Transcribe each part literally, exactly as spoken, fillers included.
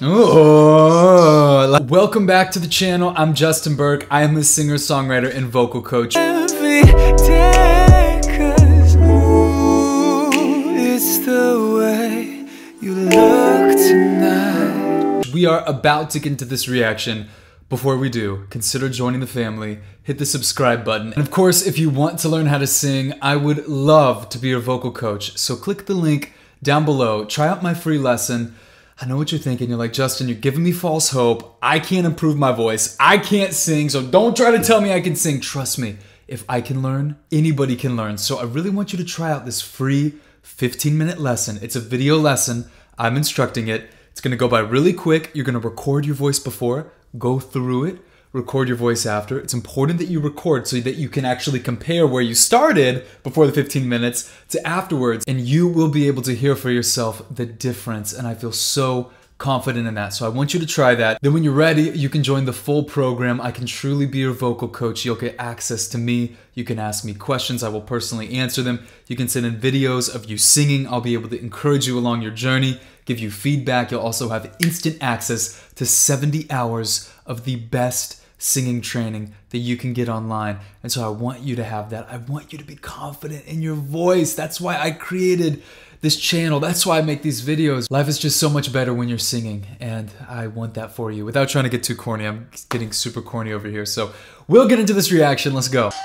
Oh, welcome back to the channel. I'm Justin Burke. I am a singer, songwriter, and vocal coach. Every day, 'cause, ooh, it's the way you look tonight. We are about to get into this reaction. Before we do, consider joining the family. Hit the subscribe button. And of course, if you want to learn how to sing, I would love to be your vocal coach. So click the link down below. Try out my free lesson. I know what you're thinking. You're like, Justin, you're giving me false hope. I can't improve my voice. I can't sing, so don't try to tell me I can sing. Trust me, if I can learn, anybody can learn. So I really want you to try out this free fifteen minute lesson. It's a video lesson. I'm instructing it. It's gonna go by really quick. You're gonna record your voice before, go through it, record your voice after. It's important that you record so that you can actually compare where you started before the fifteen minutes to afterwards, and you will be able to hear for yourself the difference. And I feel so confident in that. So I want you to try that. Then when you're ready, you can join the full program. I can truly be your vocal coach. You'll get access to me. You can ask me questions. I will personally answer them. You can send in videos of you singing. I'll be able to encourage you along your journey, give you feedback. You'll also have instant access to seventy hours of the best singing training that you can get online. And so I want you to have that. I want you to be confident in your voice. That's why I created this channel. That's why I make these videos. Life is just so much better when you're singing, and I want that for you. Without trying to get too corny, I'm getting super corny over here. So we'll get into this reaction. Let's go.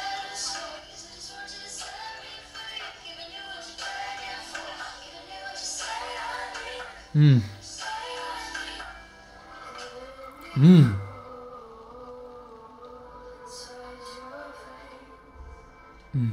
Hmm. Hmm. Mm.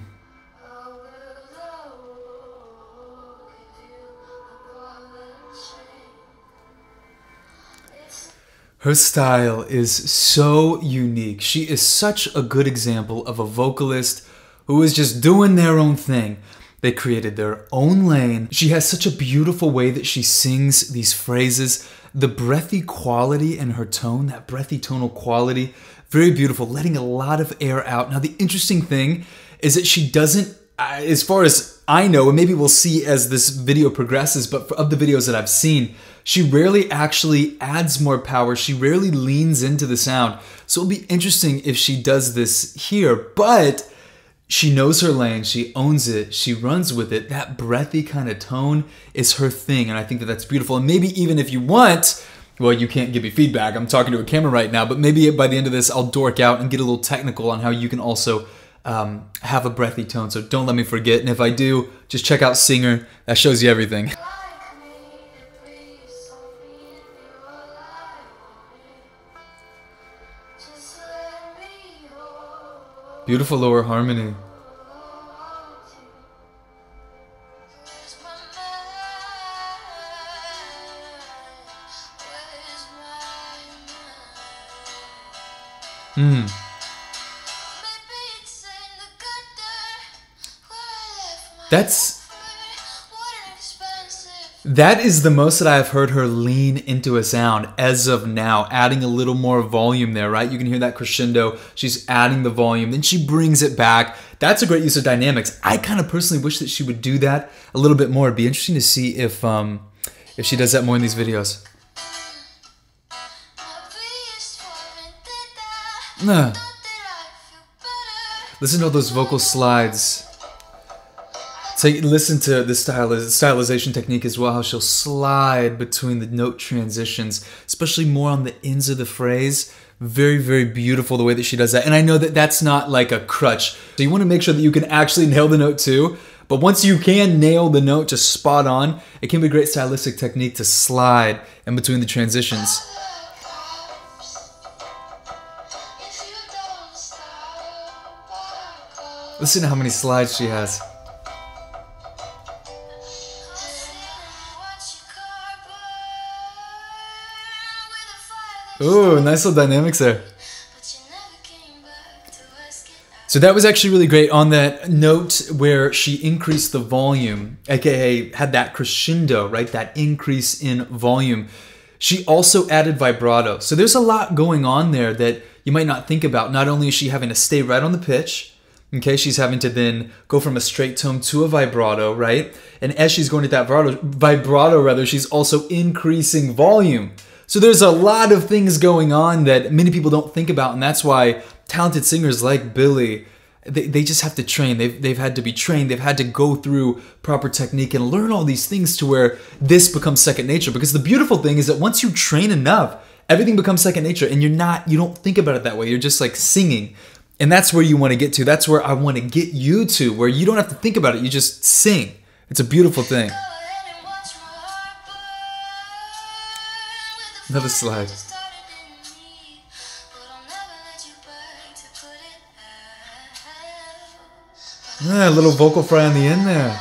Her style is so unique. She is such a good example of a vocalist who is just doing their own thing. They created their own lane. She has such a beautiful way that she sings these phrases. The breathy quality in her tone, that breathy tonal quality, very beautiful, letting a lot of air out. Now, the interesting thing is that she doesn't, as far as I know, and maybe we'll see as this video progresses, but of the videos that I've seen, she rarely actually adds more power. She rarely leans into the sound. So it'll be interesting if she does this here, but she knows her lane, she owns it, she runs with it. That breathy kind of tone is her thing, and I think that that's beautiful. And maybe even if you want, well, you can't give me feedback, I'm talking to a camera right now, but maybe by the end of this, I'll dork out and get a little technical on how you can also um, have a breathy tone, so don't let me forget. And if I do, just check out Singer, that shows you everything. Beautiful lower harmony. Hmm. That's That is the most that I've heard her lean into a sound as of now, adding a little more volume there, right? You can hear that crescendo. She's adding the volume, then she brings it back. That's a great use of dynamics. I kind of personally wish that she would do that a little bit more. It'd be interesting to see if um, if she does that more in these videos. Nah. Listen to all those vocal slides. Take, listen to this style, stylization technique as well, how she'll slide between the note transitions, especially more on the ends of the phrase. Very, very beautiful the way that she does that. And I know that that's not like a crutch. So you want to make sure that you can actually nail the note too. But once you can nail the note just spot on, it can be a great stylistic technique to slide in between the transitions. Listen to how many slides she has. Ooh, nice little dynamics there. So that was actually really great on that note where she increased the volume, aka had that crescendo, right? That increase in volume. She also added vibrato. So there's a lot going on there that you might not think about. Not only is she having to stay right on the pitch, okay, she's having to then go from a straight tone to a vibrato, right? And as she's going to that vibrato, vibrato rather, she's also increasing volume. So there's a lot of things going on that many people don't think about, and that's why talented singers like Billie, they, they just have to train. They've, they've had to be trained. They've had to go through proper technique and learn all these things to where this becomes second nature. Because the beautiful thing is that once you train enough, everything becomes second nature, and you're not, you don't think about it that way. You're just like singing. And that's where you want to get to. That's where I want to get you to, where you don't have to think about it. You just sing. It's a beautiful thing. Another slide. Yeah, a little vocal fry on the end there.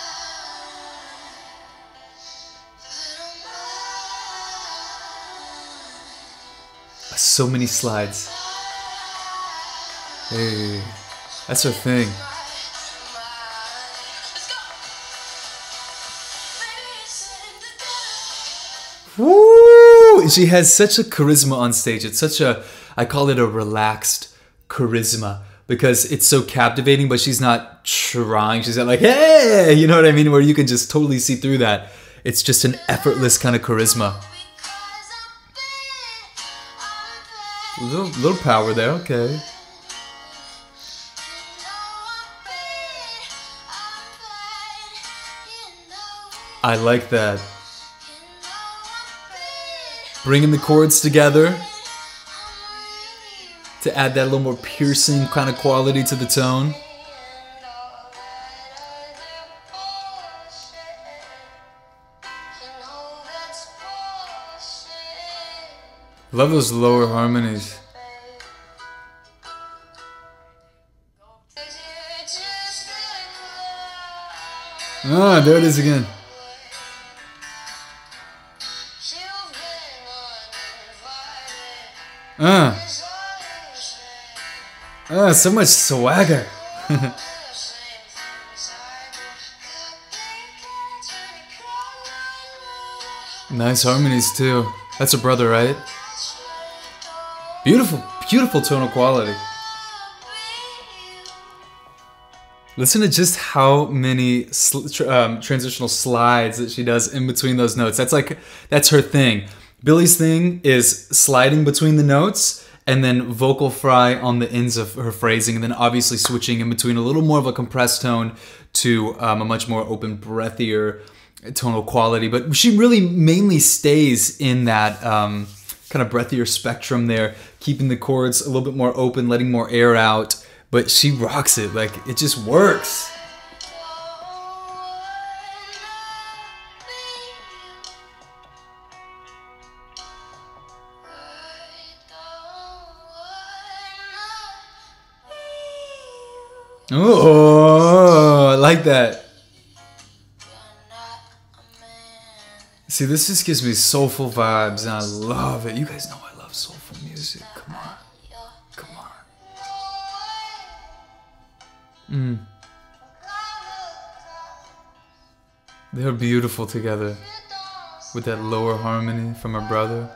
So many slides. Hey, that's her thing. Woo! She has such a charisma on stage. It's such a, I call it a relaxed charisma because it's so captivating, but she's not trying. She's not like, hey, you know what I mean? Where you can just totally see through that. It's just an effortless kind of charisma. A little, little power there, okay. I like that. Bringing the chords together to add that little more piercing kind of quality to the tone. Love those lower harmonies. Ah, there it is again. Ah. Ah, so much swagger. Nice harmonies too. That's her brother, right? Beautiful, beautiful tonal quality. Listen to just how many sl um, transitional slides that she does in between those notes. That's like, that's her thing. Billie's thing is sliding between the notes and then vocal fry on the ends of her phrasing, and then obviously switching in between a little more of a compressed tone to um, a much more open, breathier tonal quality. But she really mainly stays in that um, kind of breathier spectrum there, keeping the chords a little bit more open, letting more air out. But she rocks it, like it just works. Oh, I like that. See, this just gives me soulful vibes, and I love it. You guys know I love soulful music. Come on. Come on. Mm. They're beautiful together with that lower harmony from her brother.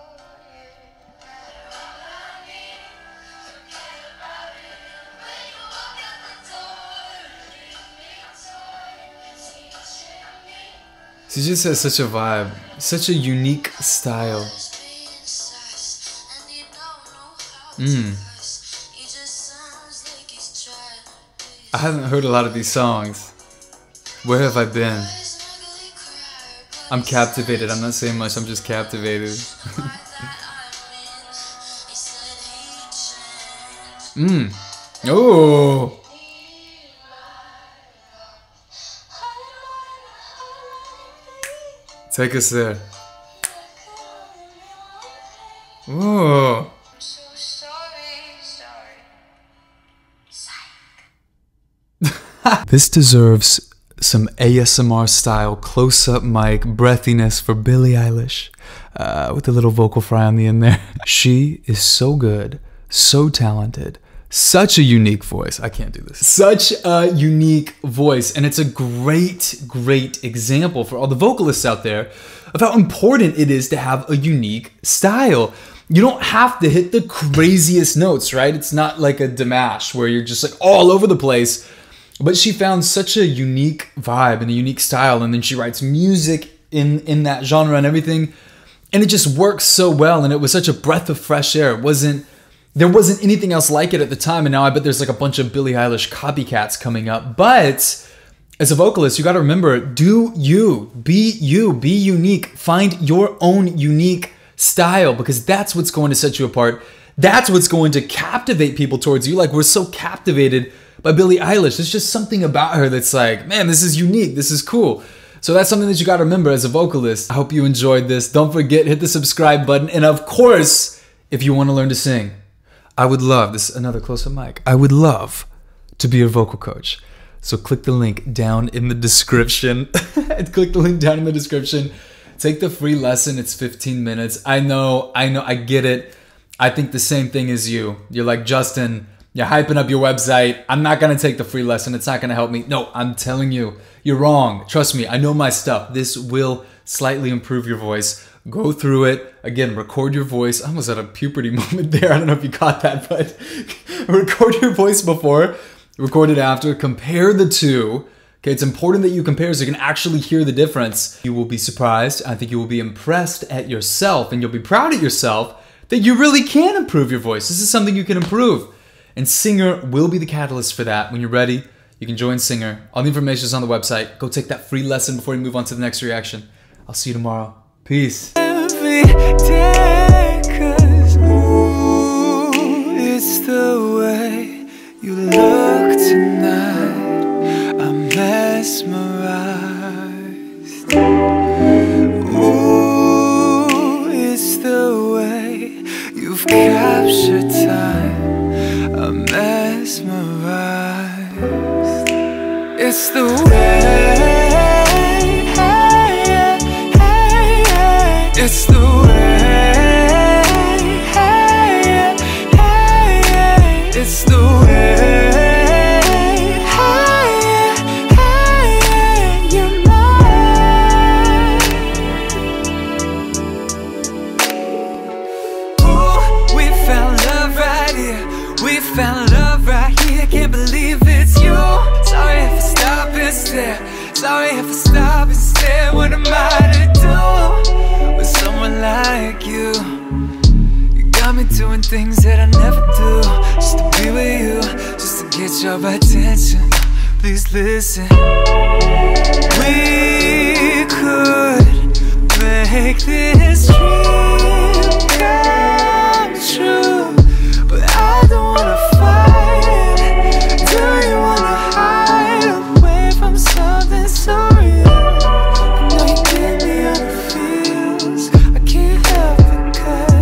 She just has such a vibe, such a unique style. Mm. I haven't heard a lot of these songs. Where have I been? I'm captivated. I'm not saying much, I'm just captivated. Mmm. Oh. Take us there. Ooh. This deserves some A S M R style close-up mic breathiness for Billie Eilish, uh, with a little vocal fry on the end there. She is so good, so talented, such a unique voice. I can't do this. Such a unique voice, and it's a great, great example for all the vocalists out there of how important it is to have a unique style. You don't have to hit the craziest notes, right? It's not like a Dimash where you're just like all over the place. But she found such a unique vibe and a unique style, and then she writes music in, in that genre and everything And it just works so well, and it was such a breath of fresh air. It wasn't, there wasn't anything else like it at the time, and now I bet there's like a bunch of Billie Eilish copycats coming up. But as a vocalist, you gotta remember, do you, be you, be unique, find your own unique style, because that's what's going to set you apart. That's what's going to captivate people towards you. Like, we're so captivated by Billie Eilish. There's just something about her that's like, man, this is unique, this is cool. So that's something that you gotta remember as a vocalist. I hope you enjoyed this. Don't forget, hit the subscribe button. And of course, if you wanna learn to sing, I would love, this is another close-up mic, I would love to be your vocal coach. So click the link down in the description. Click the link down in the description. Take the free lesson, it's fifteen minutes. I know, I know, I get it. I think the same thing as you. You're like, Justin, you're hyping up your website. I'm not gonna take the free lesson, it's not gonna help me. No, I'm telling you, you're wrong. Trust me, I know my stuff. This will slightly improve your voice. Go through it. Again, record your voice. I almost had a puberty moment there. I don't know if you caught that, but record your voice before, record it after, compare the two. Okay, it's important that you compare so you can actually hear the difference. You will be surprised. I think you will be impressed at yourself, and you'll be proud of yourself that you really can improve your voice. This is something you can improve. And Singer will be the catalyst for that. When you're ready, you can join Singer. All the information is on the website. Go take that free lesson before you move on to the next reaction. I'll see you tomorrow. Peace. Every day, 'cause ooh, it's the way you look tonight. I'm mesmerized. Ooh, it's the way you've captured time. I'm mesmerized. It's the way. It's the way, hey, hey, hey. It's the way, hey, hey, you're mine. Ooh, we found love right here. We found love right here. Can't believe it's you. Sorry if I stop and stare. Sorry if I stop and stare. What am I to do with someone like you? You got me doing things that I never do, just to be with you, just to get your attention. Please listen. We could make this